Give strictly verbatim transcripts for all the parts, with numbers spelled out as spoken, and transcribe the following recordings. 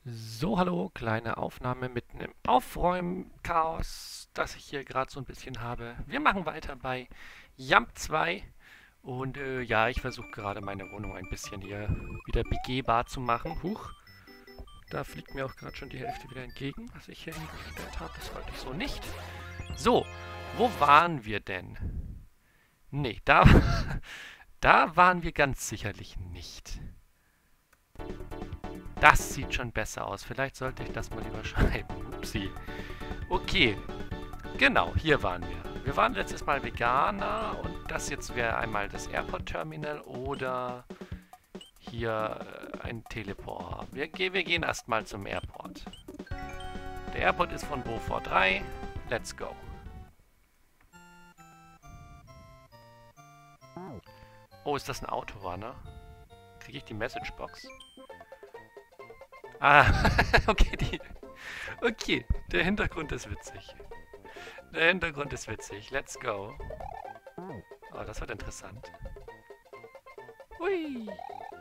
So, hallo, kleine Aufnahme mitten im Aufräumen-Chaos, das ich hier gerade so ein bisschen habe. Wir machen weiter bei Jump zwei und äh, ja, ich versuche gerade meine Wohnung ein bisschen hier wieder begehbar zu machen. Huch, da fliegt mir auch gerade schon die Hälfte wieder entgegen, was ich hier hingestellt habe. Das wollte ich so nicht. So, wo waren wir denn? Nee, da, da waren wir ganz sicherlich nicht. Das sieht schon besser aus. Vielleicht sollte ich das mal überschreiben. Upsi. Okay, genau, hier waren wir. Wir waren letztes Mal Veganer und das jetzt wäre einmal das Airport Terminal oder hier äh, ein Teleport. Wir, ge wir gehen erstmal zum Airport. Der Airport ist von Beaufort drei. Let's go. Oh, ist das ein Autorunner? Kriege ich die Messagebox? Ah, okay, die, okay, der Hintergrund ist witzig. Der Hintergrund ist witzig. Let's go. Oh, das wird interessant. Hui.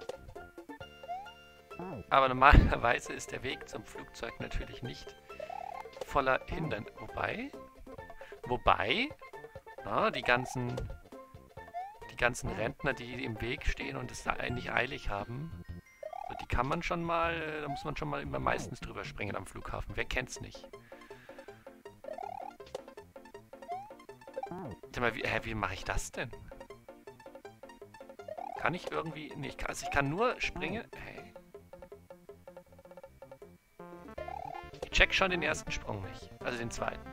Aber normalerweise ist der Weg zum Flugzeug natürlich nicht voller Hindernisse. Wobei, wobei, na, die ganzen, die ganzen Rentner, die im Weg stehen und es eigentlich eilig haben, so, die kann man schon mal, da muss man schon mal immer meistens drüber springen am Flughafen. Wer kennt's nicht? Sag mal, wie, hä, wie mache ich das denn? Kann ich irgendwie... Nee, ich kann, also ich kann nur springen... Hey. Ich check schon den ersten Sprung nicht. Also den zweiten.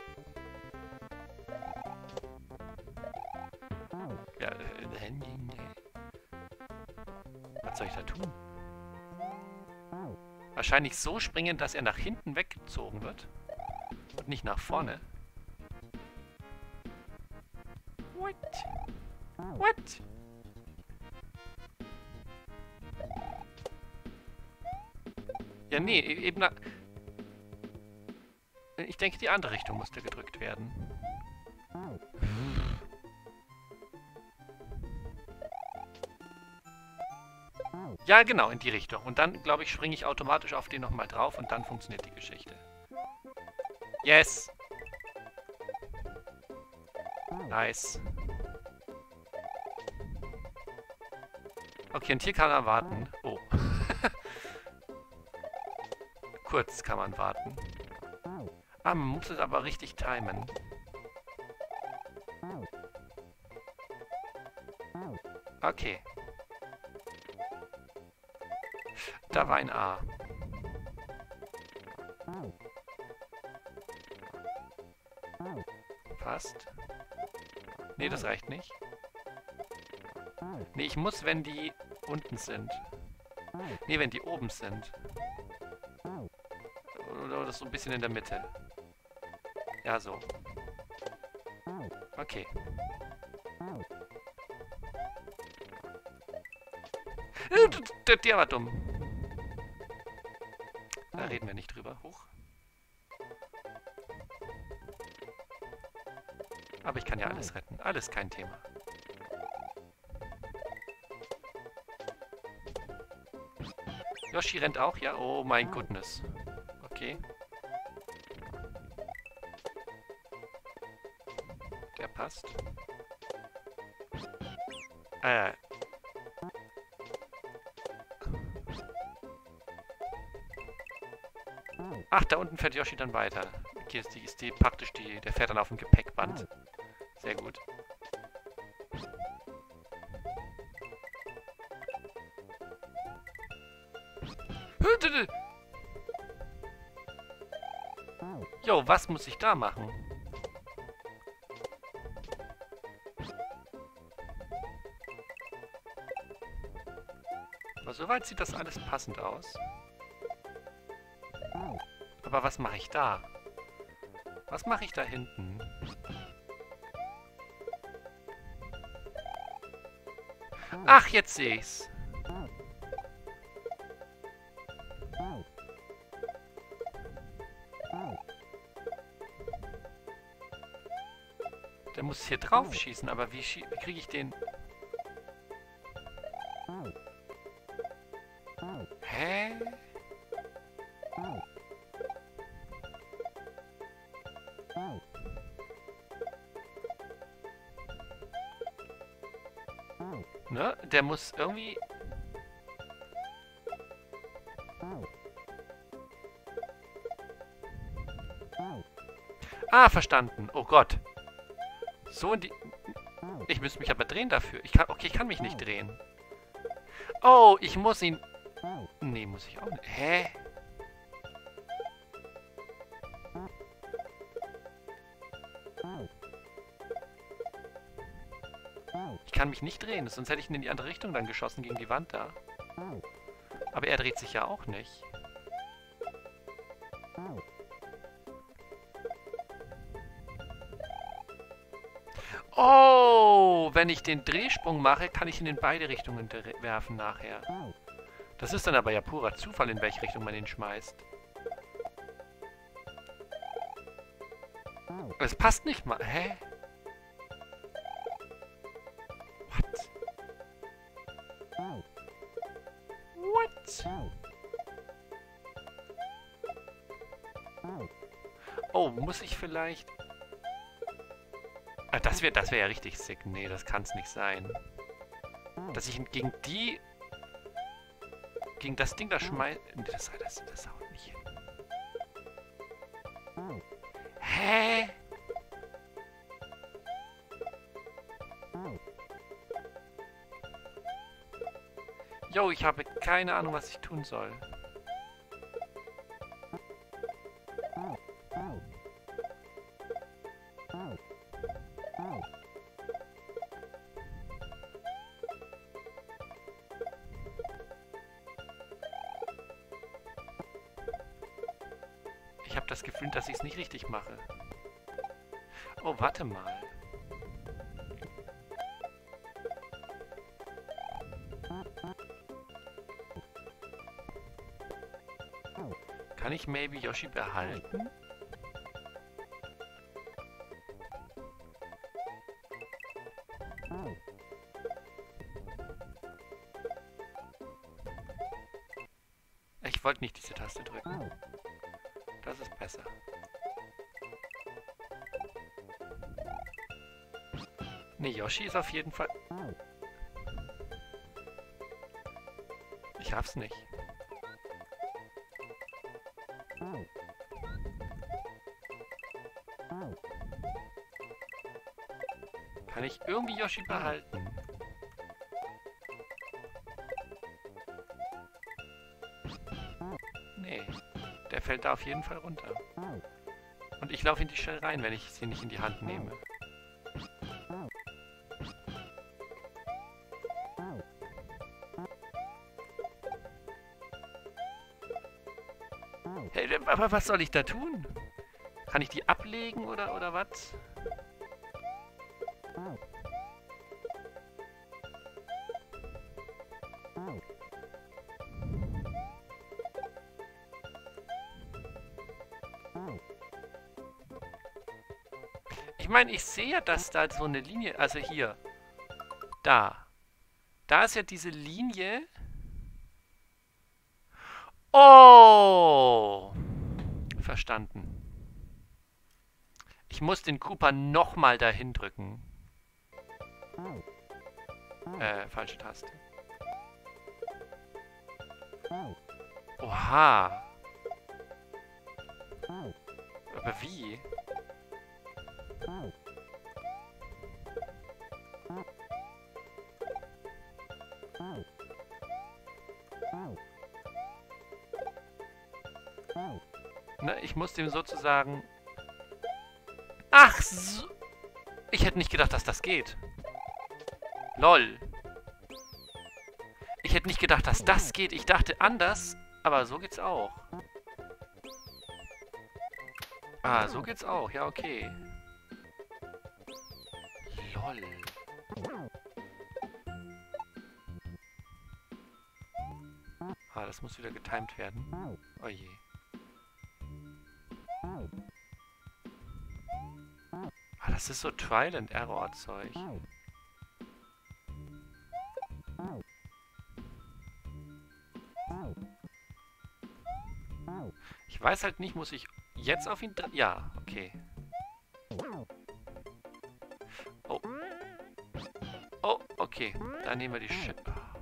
Ja, äh, nee. Was soll ich da tun? Wahrscheinlich so springen, dass er nach hinten weggezogen wird. Und nicht nach vorne. What? What? Ja, nee, eben nach... Ich denke, die andere Richtung musste gedrückt werden. Ja, genau, in die Richtung. Und dann, glaube ich, springe ich automatisch auf den nochmal drauf und dann funktioniert die Geschichte. Yes! Nice. Okay, und hier kann man warten. Oh. Kurz kann man warten. Ah, man muss es aber richtig timen. Okay. Da war ein A. Passt. Nee, das reicht nicht. Nee, ich muss, wenn die unten sind. Nee, wenn die oben sind. Oder das so ein bisschen in der Mitte. Ja, so. Okay. Der war dumm. Da reden wir nicht drüber. Hoch. Aber ich kann ja alles retten. Alles kein Thema. Yoshi rennt auch, ja? Oh mein Goodness. Okay. Der passt. Äh. Ach, da unten fährt Yoshi dann weiter. Okay, ist die, ist die praktisch die, der fährt dann auf dem Gepäckband. Sehr gut. Jo, was muss ich da machen? Aber soweit sieht das alles passend aus. Aber was mache ich da? Was mache ich da hinten? Ach, jetzt sehe ich's. Der muss hier drauf schießen, aber wie, schie wie kriege ich den... Hä? Ne? Der muss irgendwie... Ah, verstanden. Oh Gott. So in die... Ich müsste mich aber drehen dafür. Ich kann... Okay, ich kann mich nicht drehen. Oh, ich muss ihn... Nee, muss ich auch nicht. Hä? Ich kann mich nicht drehen, sonst hätte ich ihn in die andere Richtung dann geschossen, gegen die Wand da. Aber er dreht sich ja auch nicht. Oh, wenn ich den Drehsprung mache, kann ich ihn in beide Richtungen werfen nachher. Das ist dann aber ja purer Zufall, in welche Richtung man ihn schmeißt. Es passt nicht mal. Hä? What? What? Oh, muss ich vielleicht... Ah, das wäre das wär ja richtig sick. Nee, das kann es nicht sein. Dass ich ihn gegen die... Gegen das Ding da schmeiße... Nee, das, das, das haut nicht hin. Hä? Jo, ich habe keine Ahnung, was ich tun soll. Ich habe das Gefühl, dass ich es nicht richtig mache. Oh, warte mal. Kann ich maybe Yoshi behalten? Ich wollte nicht diese Taste drücken. Das ist besser. Ne, Yoshi ist auf jeden Fall... Ich raff's nicht. Kann ich irgendwie Yoshi behalten? Nee. Der fällt da auf jeden Fall runter. Und ich laufe in die Shell rein, wenn ich sie nicht in die Hand nehme. Hey, aber was soll ich da tun? Kann ich die ablegen oder, oder was? Ich meine, ich sehe ja, dass da so eine Linie... Also hier. Da. Da ist ja diese Linie... Oh! Verstanden. Ich muss den Koopa nochmal dahin drücken. Äh, falsche Taste. Oha! Aber wie? Ne, ich muss dem sozusagen... Ach so! Ich hätte nicht gedacht, dass das geht. Lol. Ich hätte nicht gedacht, dass das geht. Ich dachte anders, aber so geht's auch. Ah, so geht's auch. Ja, okay. Lol. Ah, das muss wieder getimed werden. Oh je. Ah, das ist so Trial-and-Error-Zeug. Ich weiß halt nicht, muss ich jetzt auf ihn... Ja, okay. Oh. Oh, Okay, dann nehmen wir die Shell.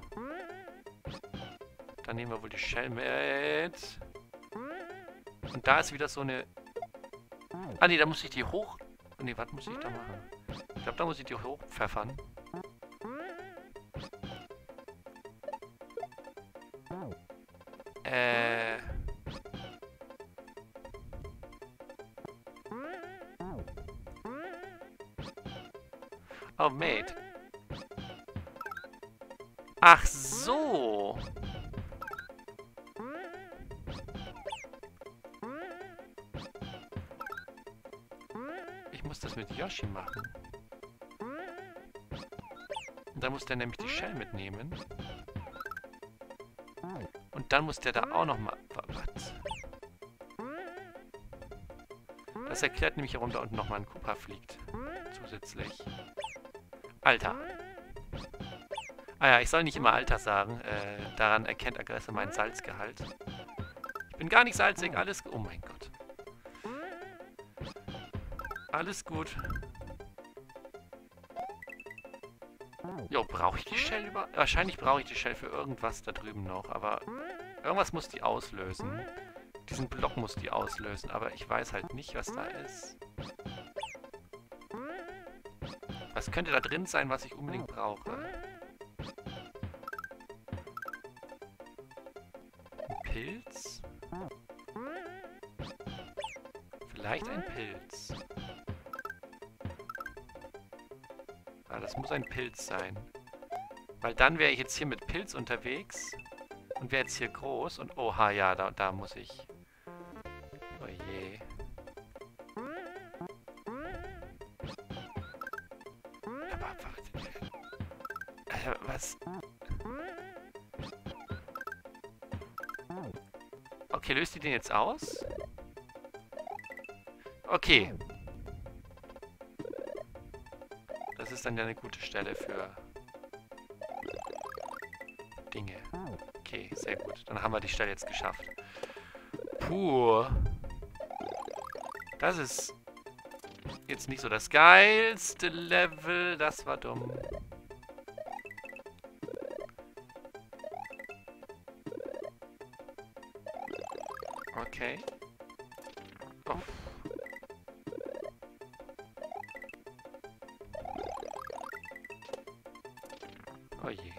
Dann nehmen wir wohl die Shell mit. Und da ist wieder so eine... Ah ne, da muss ich die hoch... Ne, was muss ich da machen? Ich glaube, da muss ich die hochpfeffern. Äh... Oh, Mate. Ach so. Ich muss das mit Yoshi machen. Und dann muss der nämlich die Shell mitnehmen. Und dann muss der da auch nochmal... Was? Das erklärt nämlich, warum da unten nochmal ein Koopa fliegt. Zusätzlich. Alter. Ah ja, ich soll nicht immer Alter sagen. Äh, daran erkennt Aggressor meinen Salzgehalt. Ich bin gar nicht salzig, alles... Oh mein Gott. Alles gut. Jo, brauche ich die Shell über... Wahrscheinlich brauche ich die Shell für irgendwas da drüben noch, aber... Irgendwas muss die auslösen. Diesen Block muss die auslösen, aber ich weiß halt nicht, was da ist. Was könnte da drin sein, was ich unbedingt brauche? Ein Pilz? Vielleicht ein Pilz. Ah, das muss ein Pilz sein. Weil dann wäre ich jetzt hier mit Pilz unterwegs und wäre jetzt hier groß und oha, ja, da, da muss ich... Oh je. Aber was? Äh, was? Okay, löst die den jetzt aus? Okay. Das ist dann ja eine gute Stelle für Dinge. Okay, sehr gut. Dann haben wir die Stelle jetzt geschafft. Puh. Das ist jetzt nicht so das geilste Level. Das war dumm. Okay. Oh. Oh je.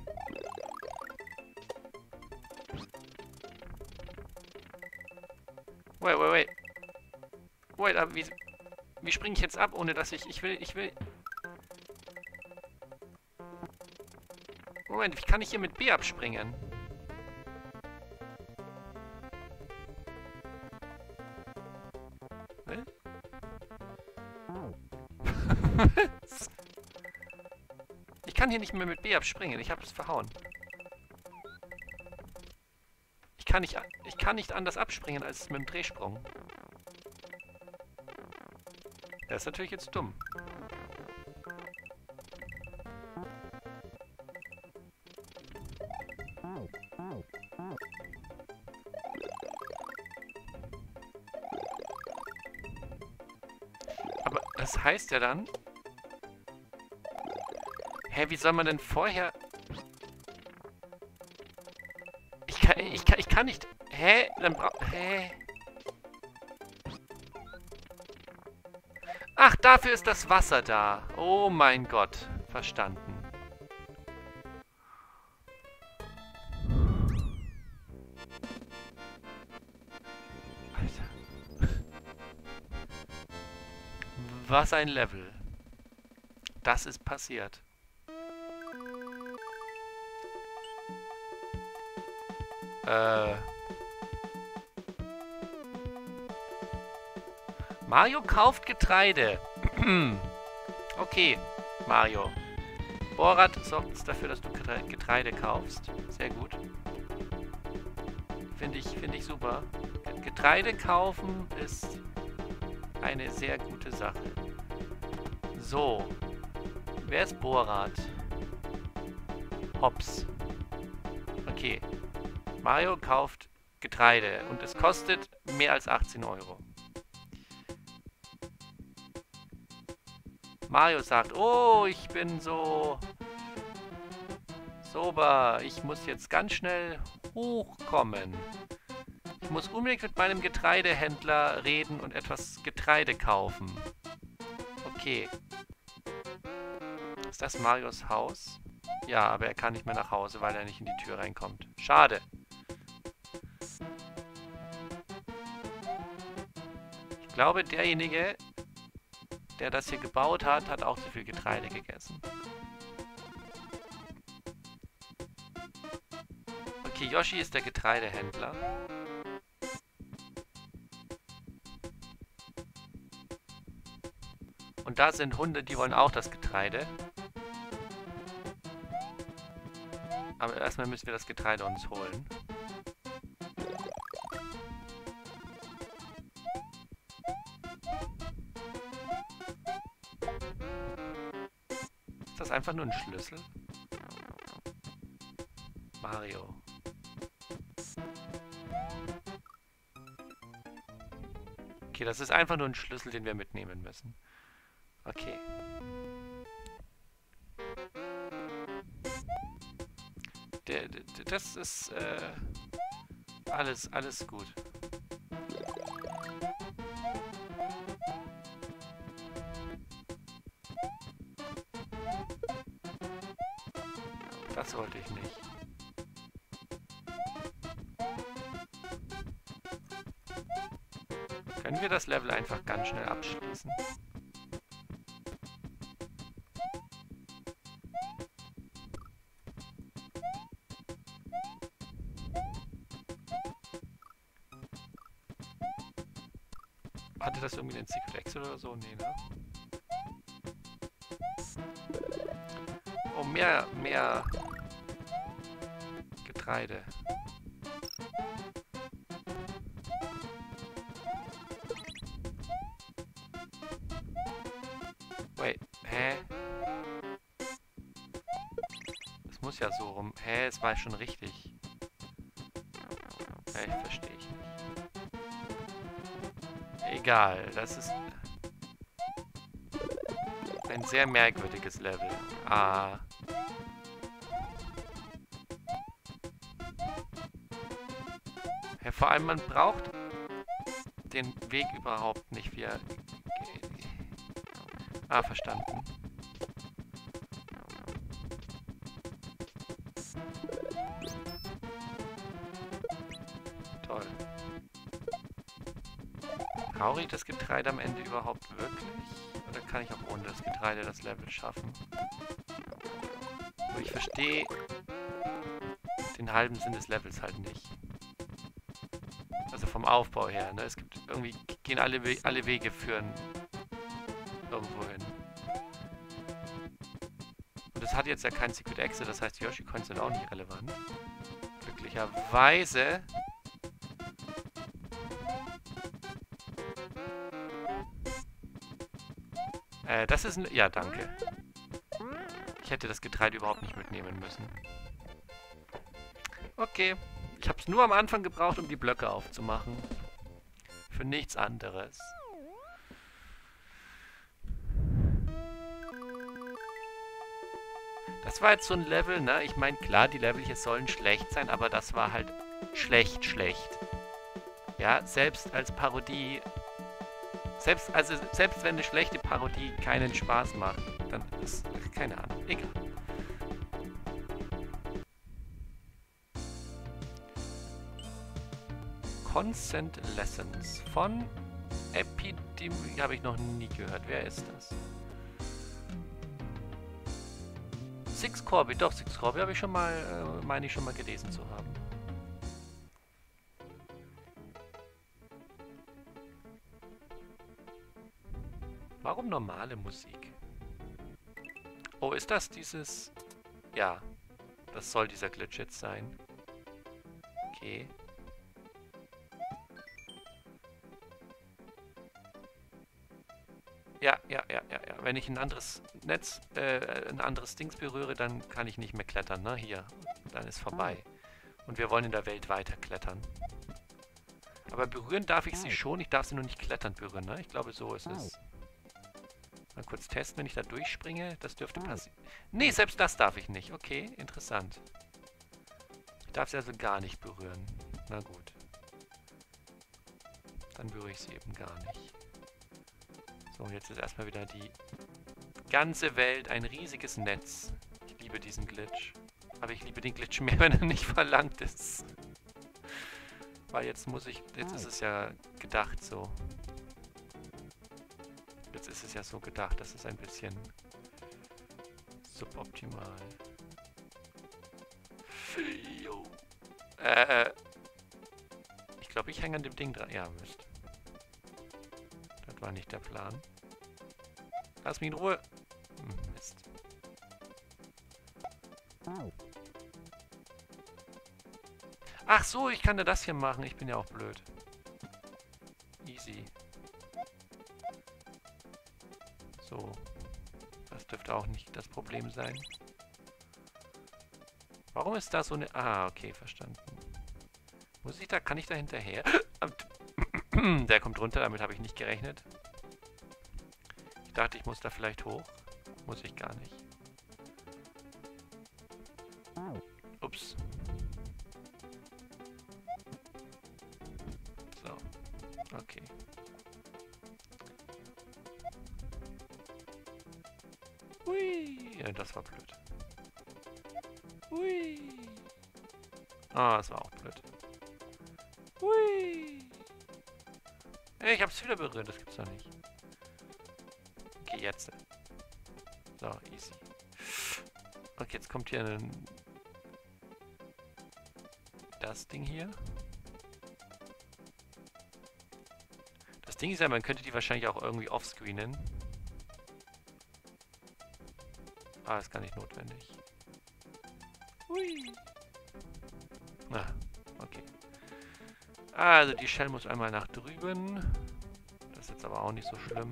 Wait, wait, wait. Wait, aber wie, wie springe ich jetzt ab, ohne dass ich... Ich will, ich will... Moment, wie kann ich hier mit B abspringen? Ne? Ich kann hier nicht mehr mit B abspringen. Ich habe es verhauen. Ich kann nicht, ich kann nicht anders abspringen als mit dem Drehsprung. Das ist natürlich jetzt dumm. Aber das heißt ja dann... Hä, wie soll man denn vorher... Ich kann, ich kann, ich kann nicht... Hä? Dann bra... Hä? Ach, dafür ist das Wasser da. Oh mein Gott. Verstanden. Alter. Was ein Level. Das ist passiert. Äh... Mario kauft Getreide. Okay, Mario. Borat sorgt jetzt dafür, dass du Getreide kaufst. Sehr gut. Finde ich, finde ich super. Getreide kaufen ist eine sehr gute Sache. So. Wer ist Borat? Hops. Okay. Mario kauft Getreide und es kostet mehr als achtzehn Euro. Mario sagt, oh, ich bin so Soba, ich muss jetzt ganz schnell hochkommen. Ich muss unbedingt mit meinem Getreidehändler reden und etwas Getreide kaufen. Okay. Ist das Marios Haus? Ja, aber er kann nicht mehr nach Hause, weil er nicht in die Tür reinkommt. Schade. Ich glaube, derjenige, der das hier gebaut hat, hat auch zu viel Getreide gegessen. Okay, Yoshi ist der Getreidehändler. Und da sind Hunde, die wollen auch das Getreide. Aber erstmal müssen wir das Getreide uns holen. Ist das einfach nur ein Schlüssel? Mario. Okay, das ist einfach nur ein Schlüssel, den wir mitnehmen müssen. Okay. Der, der, das ist äh, alles, alles gut. Das wollte ich nicht. Können wir das Level einfach ganz schnell abschließen? Hatte das irgendwie den Secret Exit oder so? Nee, ne? Oh, mehr, mehr Getreide. Wait, hä? Das muss ja so rum. Hä, es war schon richtig. Ja, ich verstehe ich nicht. Egal, das ist ein sehr merkwürdiges Level. Ah. Ja, vor allem, man braucht den Weg überhaupt nicht. Wir... Ah, verstanden. Toll. Brauche ich das Getreide am Ende überhaupt wirklich? Oder kann ich auch ohne das Getreide das Level schaffen? Aber ich verstehe den halben Sinn des Levels halt nicht. Also vom Aufbau her, ne? Es gibt irgendwie, gehen alle, We alle Wege führen irgendwo hin. Und das hat jetzt ja kein Secret Exit, das heißt, die Yoshi-Coins sind auch nicht relevant. Glücklicherweise... Äh, das ist ein... Ja, danke. Ich hätte das Getreide überhaupt nicht mitnehmen müssen. Okay. Ich habe es nur am Anfang gebraucht, um die Blöcke aufzumachen. Für nichts anderes. Das war jetzt so ein Level, ne? Ich meine, klar, die Level hier sollen schlecht sein, aber das war halt schlecht, schlecht. Ja, selbst als Parodie... Selbst, also, selbst wenn eine schlechte Parodie keinen Spaß macht, dann ist... Keine Ahnung, egal. Consent Lessons von Epidemie... Habe ich noch nie gehört. Wer ist das? Six Corby, doch, Six Corby habe ich schon mal, äh, meine ich schon mal gelesen zu haben. Warum normale Musik? Oh, ist das dieses... Ja, das soll dieser Glitch jetzt sein. Okay. Ja, ja, ja, ja, ja. Wenn ich ein anderes Netz, äh, ein anderes Dings berühre, dann kann ich nicht mehr klettern, ne? Hier. Dann ist vorbei. Und wir wollen in der Welt weiter klettern. Aber berühren darf ich sie schon, ich darf sie nur nicht kletternd berühren, ne? Ich glaube, so ist es. Mal kurz testen, wenn ich da durchspringe. Das dürfte passieren. Nee, selbst das darf ich nicht. Okay, interessant. darf sie also gar nicht berühren. Na gut. Dann berühre ich sie eben gar nicht. So, und jetzt ist erstmal wieder die ganze Welt ein riesiges Netz. Ich liebe diesen Glitch. Aber ich liebe den Glitch mehr, wenn er nicht verlangt ist. Weil jetzt muss ich... Jetzt ist es ja gedacht so. Jetzt ist es ja so gedacht, das ist ein bisschen suboptimal. Äh, ich glaube, ich hänge an dem Ding dran. Ja, Mist. Das war nicht der Plan. Lass mich in Ruhe. Hm, Mist. Ach so, ich kann ja das hier machen. Ich bin ja auch blöd. Easy. So. Das dürfte auch nicht das Problem sein. Warum ist da so eine... Ah, okay, verstanden. Muss ich da... Kann ich da hinterher? Der kommt runter, damit habe ich nicht gerechnet. Ich dachte, ich muss da vielleicht hoch. Muss ich gar nicht. Ups. So. Okay. Hui. Ja, das war blöd. Hui. Ah, das war auch blöd. Hui. Hey, ich hab's wieder berührt, das gibt's doch nicht. Okay, jetzt. So, easy. Okay, jetzt kommt hier ein... Das Ding hier. Das Ding ist ja, man könnte die wahrscheinlich auch irgendwie offscreenen. Ah, ist gar nicht notwendig. Hui. Ah, okay. Also die Shell muss einmal nach drüben. Das ist jetzt aber auch nicht so schlimm.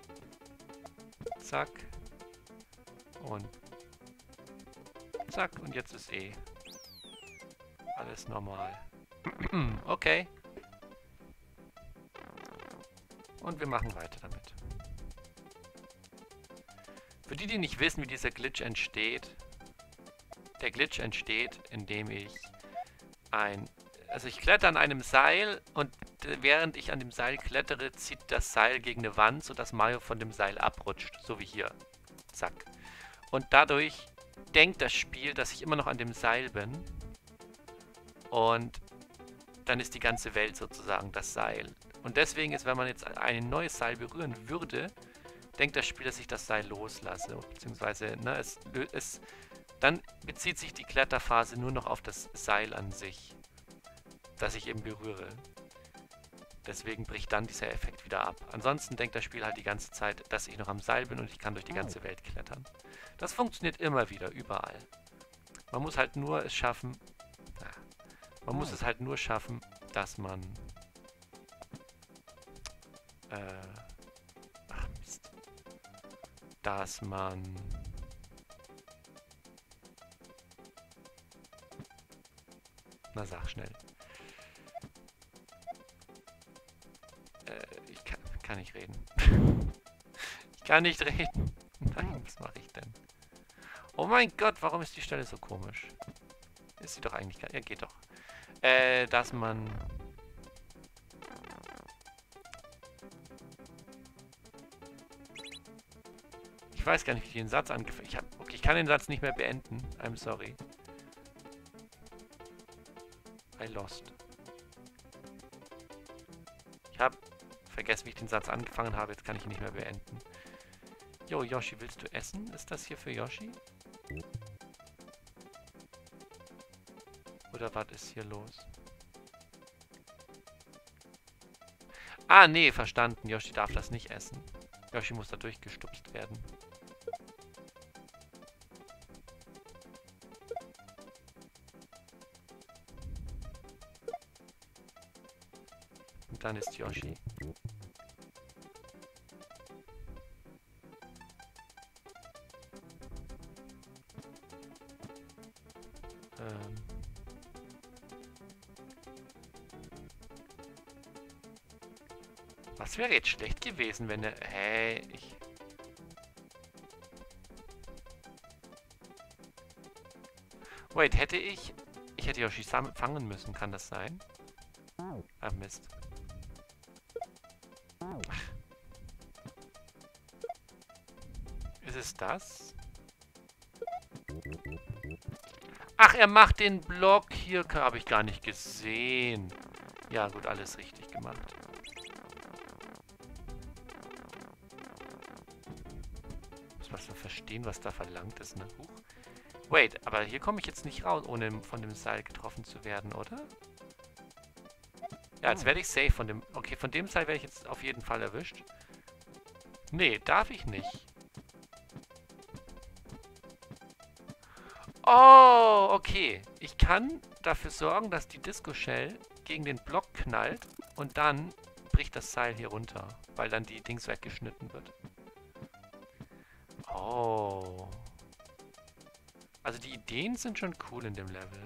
Zack. Und zack. Und jetzt ist eh alles normal. Okay. Und wir machen weiter damit. Für die, die nicht wissen, wie dieser Glitch entsteht. Der Glitch entsteht, indem ich ein... Also ich kletter an einem Seil und während ich an dem Seil klettere, zieht das Seil gegen eine Wand, sodass Mario von dem Seil abrutscht. So wie hier. Zack. Und dadurch denkt das Spiel, dass ich immer noch an dem Seil bin. Und dann ist die ganze Welt sozusagen das Seil. Und deswegen ist, wenn man jetzt ein neues Seil berühren würde, denkt das Spiel, dass ich das Seil loslasse. Beziehungsweise, ne, es, es, dann bezieht sich die Kletterphase nur noch auf das Seil an sich, das ich eben berühre. Deswegen bricht dann dieser Effekt wieder ab. Ansonsten denkt das Spiel halt die ganze Zeit, dass ich noch am Seil bin und ich kann durch die ganze Welt klettern. Das funktioniert immer wieder, überall. Man muss halt nur es schaffen... Na, man muss es halt nur schaffen, dass man... Äh... Ach Mist. Dass man... Na, sag schnell. Äh, ich kann, kann nicht reden. Ich kann nicht reden. Nein, was mache ich denn? Oh mein Gott, warum ist die Stelle so komisch? Ist sie doch eigentlich gar... Ja, geht doch. Äh, dass man... Ich weiß gar nicht, wie ich den Satz angefangen habe. Okay, ich kann den Satz nicht mehr beenden. I'm sorry. I lost. Ich habe vergessen, wie ich den Satz angefangen habe. Jetzt kann ich ihn nicht mehr beenden. Jo, Yoshi, willst du essen? Ist das hier für Yoshi? Oder was ist hier los? Ah, nee, verstanden. Yoshi darf das nicht essen. Yoshi muss da durchgestupst werden. Und dann ist Yoshi. Ähm. Was wäre jetzt schlecht gewesen, wenn er... Hä? Ich... Wait, hätte ich... Ich Eigentlich hätte ich Yoshi fangen müssen, kann das sein? Ah, Mist. Ist es das? Ach, er macht den Block hier. Habe ich gar nicht gesehen. Ja, gut, alles richtig gemacht. Muss man verstehen, was da verlangt ist, ne? Huch. Wait, aber hier komme ich jetzt nicht raus, ohne von dem Seil getroffen zu werden, oder? Ja, jetzt werde ich safe von dem... Okay, von dem Seil werde ich jetzt auf jeden Fall erwischt. Nee, darf ich nicht. Oh, okay. Ich kann dafür sorgen, dass die Disco-Shell gegen den Block knallt und dann bricht das Seil hier runter, weil dann die Dings weggeschnitten wird. Oh. Also die Ideen sind schon cool in dem Level.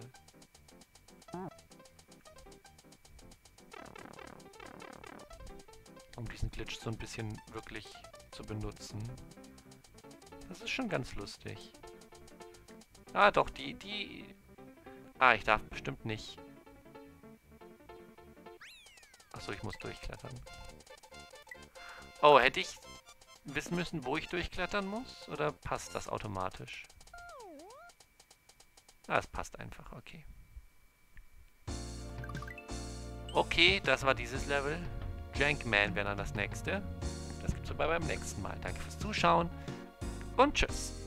Um diesen Glitch so ein bisschen wirklich zu benutzen. Das ist schon ganz lustig. Ah, doch, die, die... Ah, ich darf bestimmt nicht. Achso, ich muss durchklettern. Oh, hätte ich wissen müssen, wo ich durchklettern muss? Oder passt das automatisch? Ah, es passt einfach, okay. Okay, das war dieses Level. Jankman wäre dann das nächste. Das gibt's aber beim nächsten Mal. Danke fürs Zuschauen und tschüss.